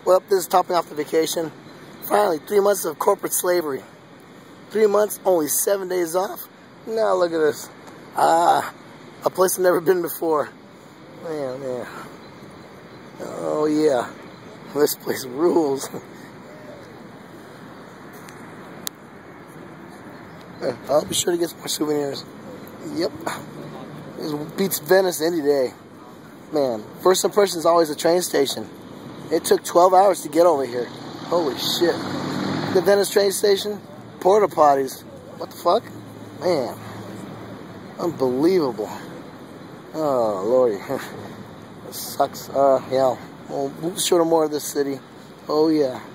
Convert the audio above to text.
Well, this is topping off the vacation. Finally, 3 months of corporate slavery. 3 months, only 7 days off. Now look at this. A place I've never been before. Man. Oh yeah, this place rules. I'll be sure to get some more souvenirs. Yep. This beats Venice any day. Man, first impression is always the train station. It took 12 hours to get over here. Holy shit. The Venice train station, porta potties. What the fuck? Man. Unbelievable. Oh, lordy. This sucks. Yeah. We'll show them more of this city. Oh, yeah.